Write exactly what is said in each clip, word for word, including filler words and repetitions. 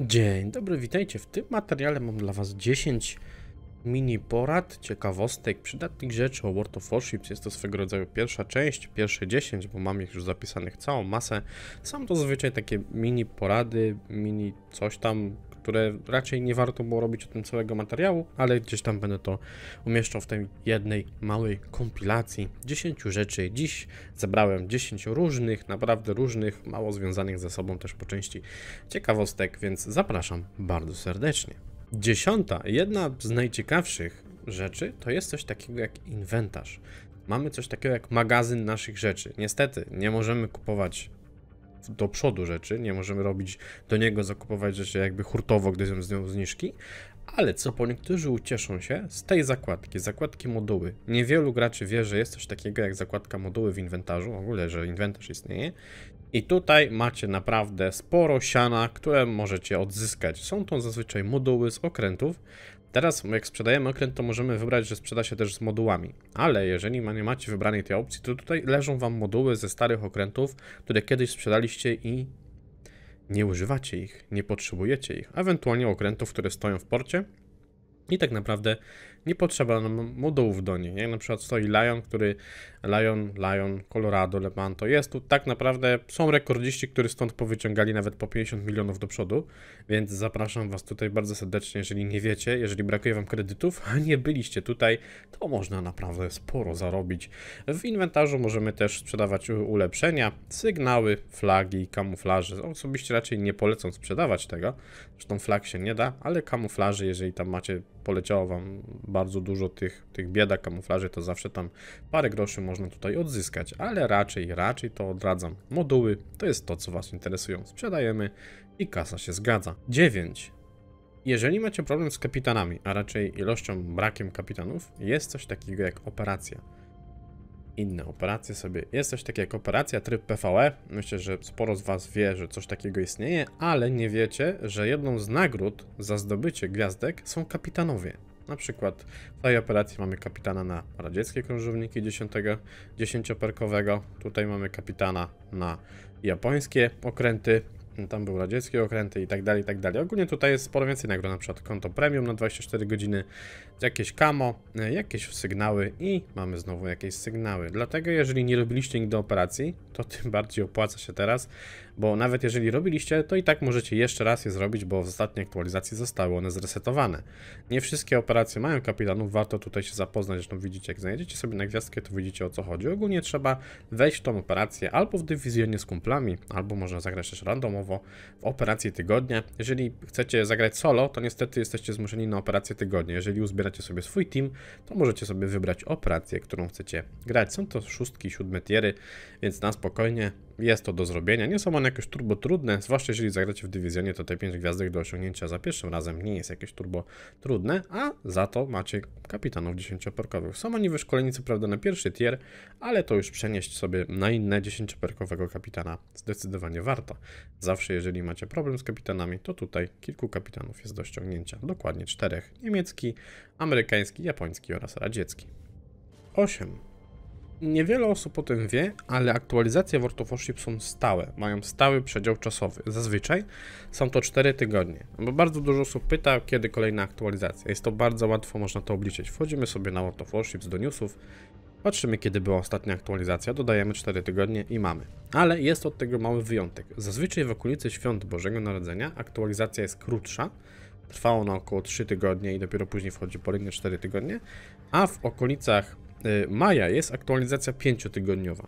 Dzień dobry, witajcie. W tym materiale mam dla Was dziesięć mini porad, ciekawostek, przydatnych rzeczy o World of Warships. Jest to swego rodzaju pierwsza część, pierwsze dziesięć, bo mam ich już zapisanych całą masę. Są to zazwyczaj takie mini porady, mini coś tam, które raczej nie warto było robić o tym całego materiału, ale gdzieś tam będę to umieszczał w tej jednej małej kompilacji dziesięć rzeczy. Dziś zebrałem dziesięć różnych, naprawdę różnych, mało związanych ze sobą też po części ciekawostek, więc zapraszam bardzo serdecznie. Dziesiąta, jedna z najciekawszych rzeczy to jest coś takiego jak inwentarz. Mamy coś takiego jak magazyn naszych rzeczy. Niestety nie możemy kupować do przodu rzeczy, nie możemy robić do niego zakupować rzeczy jakby hurtowo, gdy są z nią zniżki, ale co po niektórzy ucieszą się z tej zakładki, zakładki moduły. Niewielu graczy wie, że jest coś takiego jak zakładka moduły w inwentarzu, w ogóle, że inwentarz istnieje. I tutaj macie naprawdę sporo siana, które możecie odzyskać. Są to zazwyczaj moduły z okrętów. Teraz jak sprzedajemy okręt, to możemy wybrać, że sprzeda się też z modułami. Ale jeżeli nie macie wybranej tej opcji, to tutaj leżą Wam moduły ze starych okrętów, które kiedyś sprzedaliście i nie używacie ich, nie potrzebujecie ich. Ewentualnie okrętów, które stoją w porcie i tak naprawdę nie potrzeba nam modułów do nich. Jak na przykład stoi Lion, który Lion, Lion, Colorado, Lepanto. Jest tu tak naprawdę, są rekordziści, którzy stąd powyciągali nawet po pięćdziesiąt milionów do przodu, więc zapraszam Was tutaj bardzo serdecznie, jeżeli nie wiecie, jeżeli brakuje Wam kredytów, a nie byliście tutaj, to można naprawdę sporo zarobić. W inwentarzu możemy też sprzedawać ulepszenia, sygnały, flagi, kamuflaże. Osobiście raczej nie polecam sprzedawać tego, zresztą flag się nie da, ale kamuflaże, jeżeli tam macie, poleciało Wam bardzo dużo tych, tych bieda kamuflaży, to zawsze tam parę groszy można tutaj odzyskać, ale raczej, raczej to odradzam. Moduły to jest to, co Was interesują. Sprzedajemy i kasa się zgadza. dziewięć. Jeżeli macie problem z kapitanami, a raczej ilością, brakiem kapitanów, jest coś takiego jak operacja. Inne operacje sobie. Jest coś takiego jak operacja, tryb P V E. Myślę, że sporo z Was wie, że coś takiego istnieje, ale nie wiecie, że jedną z nagród za zdobycie gwiazdek są kapitanowie. Na przykład w tej operacji mamy kapitana na radzieckie krążowniki dziesięcioperkowego. Tutaj mamy kapitana na japońskie okręty. Tam były radzieckie okręty i tak dalej, i tak dalej. Ogólnie tutaj jest sporo więcej nagród, na przykład konto premium na dwadzieścia cztery godziny, jakieś camo, jakieś sygnały i mamy znowu jakieś sygnały. Dlatego jeżeli nie robiliście nigdy operacji, to tym bardziej opłaca się teraz, bo nawet jeżeli robiliście, to i tak możecie jeszcze raz je zrobić, bo w ostatniej aktualizacji zostały one zresetowane. Nie wszystkie operacje mają kapitanów, warto tutaj się zapoznać, zresztą widzicie, jak znajdziecie sobie na gwiazdkę, to widzicie, o co chodzi. Ogólnie trzeba wejść w tą operację albo w dywizjonie z kumplami, albo można zagrać też randomowo w operacji tygodnia. Jeżeli chcecie zagrać solo, to niestety jesteście zmuszeni na operację tygodnia. Jeżeli uzbieracie sobie swój team, to możecie sobie wybrać operację, którą chcecie grać. Są to szóstki, siódme tiery, więc na spokojnie jest to do zrobienia. Nie są one jakoś turbo trudne, zwłaszcza jeżeli zagracie w dywizjonie, to te pięć gwiazdek do osiągnięcia za pierwszym razem nie jest jakieś turbo trudne, a za to macie kapitanów dziesięcioperkowych. Są oni wyszkoleni co prawda na pierwszy tier, ale to już przenieść sobie na inne dziesięcioperkowego kapitana zdecydowanie warto. Zawsze jeżeli macie problem z kapitanami, to tutaj kilku kapitanów jest do ściągnięcia. Dokładnie czterech. Niemiecki, amerykański, japoński oraz radziecki. osiem. Niewiele osób o tym wie, ale aktualizacje World of Warships są stałe, mają stały przedział czasowy. Zazwyczaj są to cztery tygodnie, bo bardzo dużo osób pyta, kiedy kolejna aktualizacja. Jest to bardzo łatwo, można to obliczyć. Wchodzimy sobie na World of Warships do newsów, patrzymy, kiedy była ostatnia aktualizacja, dodajemy cztery tygodnie i mamy. Ale jest od tego mały wyjątek. Zazwyczaj w okolicy Świąt Bożego Narodzenia aktualizacja jest krótsza, trwa ona około trzy tygodnie i dopiero później wchodzi kolejne cztery tygodnie, a w okolicach maja jest aktualizacja pięciotygodniowa.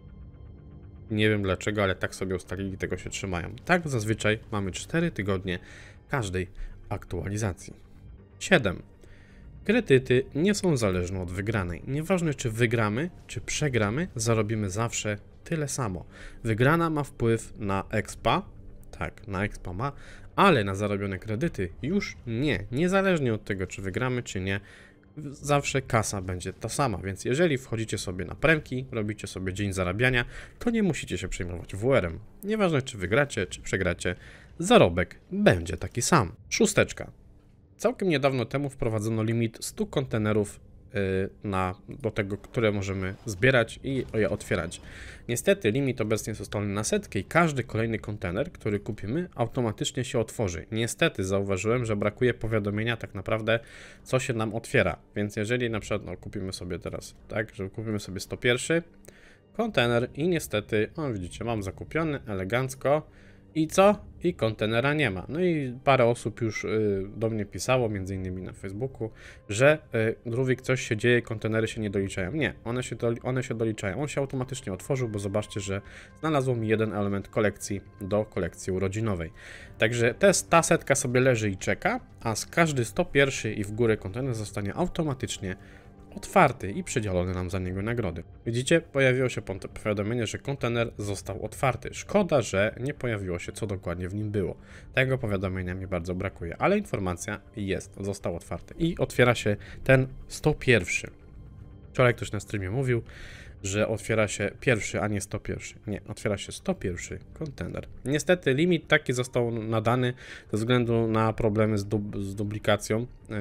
Nie wiem dlaczego, ale tak sobie ustalili, tego się trzymają. Tak zazwyczaj mamy cztery tygodnie każdej aktualizacji. siedem. Kredyty nie są zależne od wygranej. Nieważne czy wygramy, czy przegramy, zarobimy zawsze tyle samo. Wygrana ma wpływ na expa, tak, na expa ma, ale na zarobione kredyty już nie. Niezależnie od tego, czy wygramy, czy nie, zawsze kasa będzie ta sama, więc jeżeli wchodzicie sobie na premki, robicie sobie dzień zarabiania, to nie musicie się przejmować W R em. Nieważne czy wygracie, czy przegracie, zarobek będzie taki sam. Szósteczka. Całkiem niedawno temu wprowadzono limit stu kontenerów na, do tego, które możemy zbierać i je otwierać. Niestety limit obecnie jest ustalony na setkę i każdy kolejny kontener, który kupimy, automatycznie się otworzy. Niestety zauważyłem, że brakuje powiadomienia tak naprawdę, co się nam otwiera. Więc jeżeli na przykład no, kupimy sobie teraz, tak, że kupimy sobie sto jeden kontener i niestety, o widzicie, mam zakupiony elegancko. I co? I kontenera nie ma. No i parę osób już y, do mnie pisało, między innymi na Facebooku, że y, Druwik, coś się dzieje, kontenery się nie doliczają. Nie, one się, do, one się doliczają. On się automatycznie otworzył, bo zobaczcie, że znalazło mi jeden element kolekcji do kolekcji urodzinowej. Także te, ta setka sobie leży i czeka, a z każdy sto jeden i w górę kontener zostanie automatycznie otwarty i przydzielone nam za niego nagrody. Widzicie, pojawiło się powiadomienie, że kontener został otwarty. Szkoda, że nie pojawiło się, co dokładnie w nim było. Tego powiadomienia mi bardzo brakuje, ale informacja jest, został otwarty i otwiera się ten sto jeden. Wczoraj ktoś na streamie mówił, że otwiera się pierwszy, a nie sto jeden. Nie, otwiera się sto jeden kontener. Niestety limit taki został nadany ze względu na problemy z, dub z duplikacją, yy,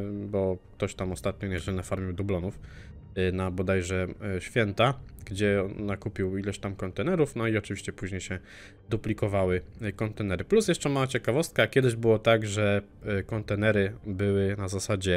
bo ktoś tam ostatnio nieźle nafarmił dublonów yy, na bodajże yy, święta, gdzie nakupił ileś tam kontenerów, no i oczywiście później się duplikowały yy, kontenery. Plus jeszcze mała ciekawostka, kiedyś było tak, że yy, kontenery były na zasadzie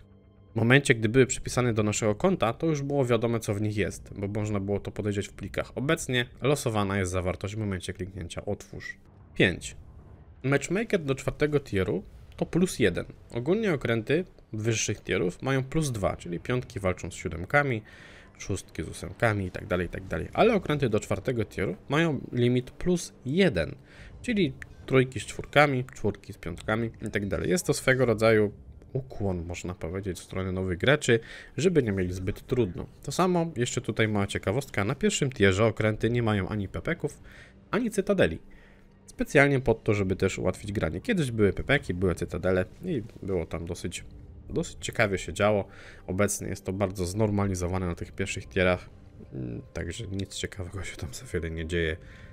w momencie, gdy były przypisane do naszego konta, to już było wiadomo, co w nich jest, bo można było to podejrzeć w plikach. Obecnie losowana jest zawartość w momencie kliknięcia otwórz. pięć. Matchmaker do czwartego tieru to plus jeden. Ogólnie okręty wyższych tierów mają plus dwa, czyli piątki walczą z siódemkami, szóstki z ósemkami itd., itd. Ale okręty do czwartego tieru mają limit plus jeden, czyli trójki z czwórkami, czwórki z piątkami itd. Jest to swego rodzaju ukłon, można powiedzieć, w stronę nowych graczy, żeby nie mieli zbyt trudno. To samo, jeszcze tutaj mała ciekawostka, na pierwszym tierze okręty nie mają ani pepeków, ani cytadeli. Specjalnie pod to, żeby też ułatwić granie. Kiedyś były pepeki, były cytadele i było tam dosyć, dosyć ciekawie się działo. Obecnie jest to bardzo znormalizowane na tych pierwszych tierach, także nic ciekawego się tam za wiele nie dzieje.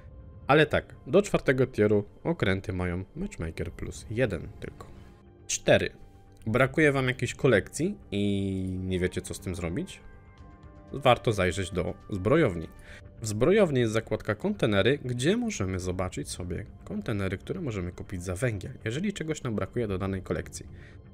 Ale tak, do czwartego tieru okręty mają Matchmaker plus jeden tylko. cztery. Brakuje wam jakiejś kolekcji i nie wiecie, co z tym zrobić? Warto zajrzeć do zbrojowni. W zbrojowni jest zakładka kontenery, gdzie możemy zobaczyć sobie kontenery, które możemy kupić za węgiel, jeżeli czegoś nam brakuje do danej kolekcji.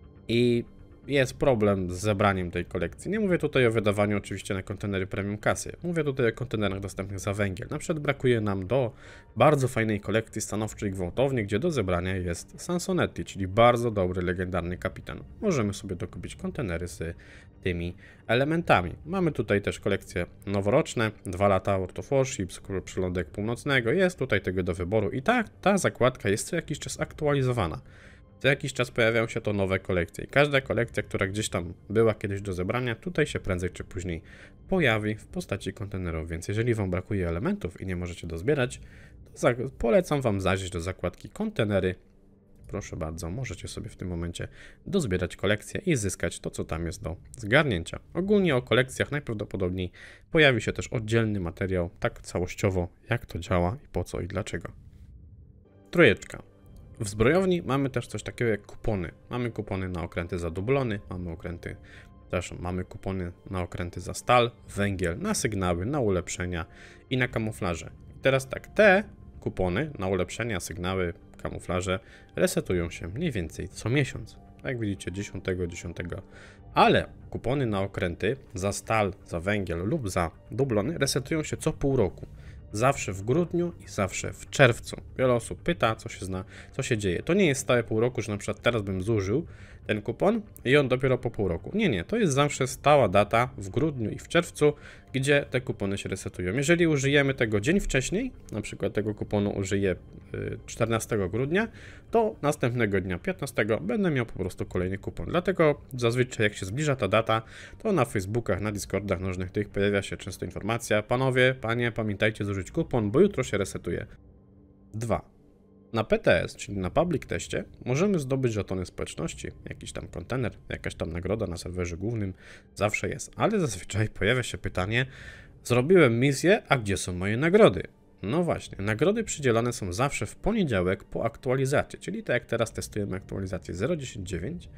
I jest problem z zebraniem tej kolekcji. Nie mówię tutaj o wydawaniu oczywiście na kontenery premium kasy. Mówię tutaj o kontenerach dostępnych za węgiel. Na przykład brakuje nam do bardzo fajnej kolekcji stanowczej gwałtownie, gdzie do zebrania jest Sansonetti, czyli bardzo dobry, legendarny kapitan. Możemy sobie dokupić kontenery z tymi elementami. Mamy tutaj też kolekcje noworoczne, dwa lata World of Warships, przylądek północnego. Jest tutaj tego do wyboru i tak, ta zakładka jest co jakiś czas aktualizowana. Co jakiś czas pojawiają się to nowe kolekcje. Każda kolekcja, która gdzieś tam była kiedyś do zebrania, tutaj się prędzej czy później pojawi w postaci kontenerów. Więc jeżeli wam brakuje elementów i nie możecie dozbierać, to polecam wam zajrzeć do zakładki kontenery. Proszę bardzo, możecie sobie w tym momencie dozbierać kolekcję i zyskać to, co tam jest do zgarnięcia. Ogólnie o kolekcjach najprawdopodobniej pojawi się też oddzielny materiał, tak całościowo, jak to działa i po co i dlaczego. Trójeczka. W zbrojowni mamy też coś takiego jak kupony. Mamy kupony na okręty za dublony, mamy okręty, też mamy kupony na okręty za stal, węgiel, na sygnały, na ulepszenia i na kamuflaże. I teraz tak, te kupony na ulepszenia, sygnały, kamuflaże resetują się mniej więcej co miesiąc. Jak widzicie, dziesiątego dziesiątego. Ale kupony na okręty za stal, za węgiel lub za dublony resetują się co pół roku. Zawsze w grudniu i zawsze w czerwcu. Wiele osób pyta, co się zna, co się dzieje. To nie jest stałe pół roku, że na przykład teraz bym zużył ten kupon i on dopiero po pół roku. Nie, nie, to jest zawsze stała data w grudniu i w czerwcu, gdzie te kupony się resetują. Jeżeli użyjemy tego dzień wcześniej, na przykład tego kuponu użyję czternastego grudnia, to następnego dnia piętnastego będę miał po prostu kolejny kupon. Dlatego zazwyczaj jak się zbliża ta data, to na Facebookach, na Discordach nożnych tych pojawia się często informacja: panowie, panie, pamiętajcie zużyć kupon, bo jutro się resetuje. dwa. Na P T S, czyli na Public Teście, możemy zdobyć żetony społeczności, jakiś tam kontener, jakaś tam nagroda na serwerze głównym, zawsze jest. Ale zazwyczaj pojawia się pytanie: zrobiłem misję, a gdzie są moje nagrody? No właśnie, nagrody przydzielane są zawsze w poniedziałek po aktualizacji, czyli tak jak teraz testujemy aktualizację zero dziesięć dziewięć,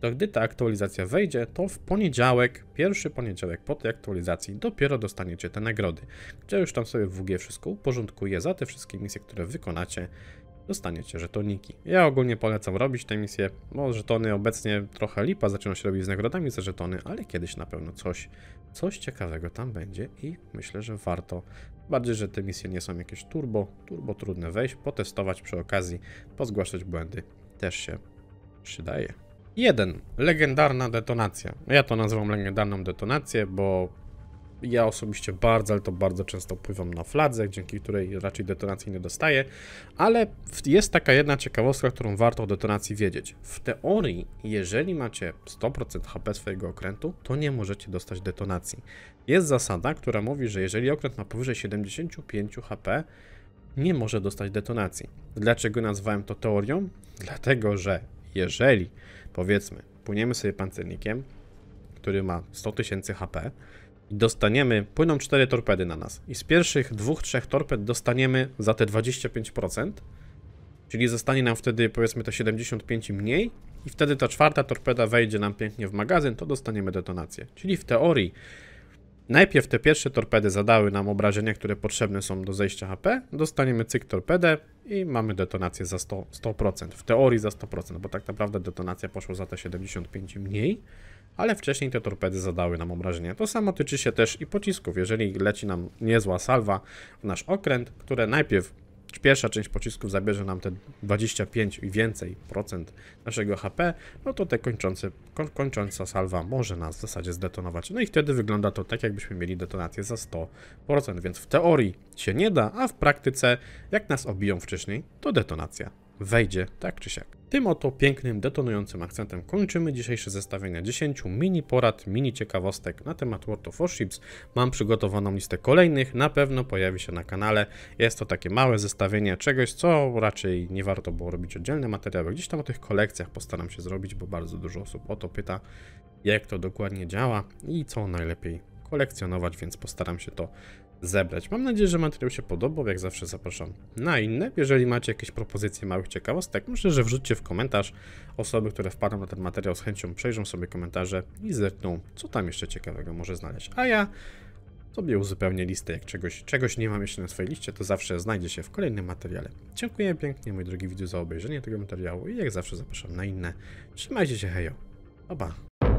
to gdy ta aktualizacja wejdzie, to w poniedziałek, pierwszy poniedziałek po tej aktualizacji dopiero dostaniecie te nagrody, gdzie już tam sobie W G wszystko uporządkuje, za te wszystkie misje, które wykonacie, dostaniecie żetoniki. Ja ogólnie polecam robić te misje, bo żetony obecnie trochę lipa, zaczynają się robić z nagrodami za żetony, ale kiedyś na pewno coś, coś ciekawego tam będzie i myślę, że warto. Bardziej, że te misje nie są jakieś turbo, turbo trudne wejść, potestować przy okazji, pozgłaszać błędy też się przydaje. jeden. Legendarna detonacja. Ja to nazywam legendarną detonację, bo ja osobiście bardzo, ale to bardzo często pływam na fladze, dzięki której raczej detonacji nie dostaję, ale jest taka jedna ciekawostka, którą warto o detonacji wiedzieć. W teorii, jeżeli macie sto procent H P swojego okrętu, to nie możecie dostać detonacji. Jest zasada, która mówi, że jeżeli okręt ma powyżej siedemdziesiąt pięć H P, nie może dostać detonacji. Dlaczego nazwałem to teorią? Dlatego, że jeżeli, powiedzmy, płyniemy sobie pancernikiem, który ma sto tysięcy H P, i dostaniemy, płyną cztery torpedy na nas i z pierwszych dwóch, trzech torped dostaniemy za te dwadzieścia pięć procent, czyli zostanie nam wtedy powiedzmy to siedemdziesiąt pięć mniej i wtedy ta czwarta torpeda wejdzie nam pięknie w magazyn, to dostaniemy detonację. Czyli w teorii najpierw te pierwsze torpedy zadały nam obrażenia, które potrzebne są do zejścia H P, dostaniemy cyk torpedę i mamy detonację za sto procent. W teorii za sto procent, bo tak naprawdę detonacja poszła za te siedemdziesiąt pięć mniej, ale wcześniej te torpedy zadały nam obrażenia. To samo tyczy się też i pocisków. Jeżeli leci nam niezła salwa w nasz okręt, które najpierw pierwsza część pocisków zabierze nam te dwadzieścia pięć i więcej procent naszego H P, no to te kończące, koń, kończąca salwa może nas w zasadzie zdetonować. No i wtedy wygląda to tak, jakbyśmy mieli detonację za sto procent, więc w teorii się nie da, a w praktyce, jak nas obiją wcześniej, to detonacja wejdzie tak czy siak. Tym oto pięknym, detonującym akcentem kończymy dzisiejsze zestawienia dziesięciu mini porad, mini ciekawostek na temat World of Warships. Mam przygotowaną listę kolejnych, na pewno pojawi się na kanale. Jest to takie małe zestawienie czegoś, co raczej nie warto było robić oddzielne materiały. Gdzieś tam o tych kolekcjach postaram się zrobić, bo bardzo dużo osób o to pyta, jak to dokładnie działa i co najlepiej kolekcjonować, więc postaram się to zebrać. Mam nadzieję, że materiał się podobał. Jak zawsze zapraszam na inne. Jeżeli macie jakieś propozycje małych ciekawostek, myślę, że wrzućcie w komentarz. Osoby, które wpadną na ten materiał, z chęcią przejrzą sobie komentarze i zerkną, co tam jeszcze ciekawego może znaleźć. A ja sobie uzupełnię listę, jak czegoś, czegoś nie mam jeszcze na swojej liście, to zawsze znajdzie się w kolejnym materiale. Dziękuję pięknie, mój drogi widzu, za obejrzenie tego materiału i jak zawsze zapraszam na inne. Trzymajcie się, hejo. Pa, pa.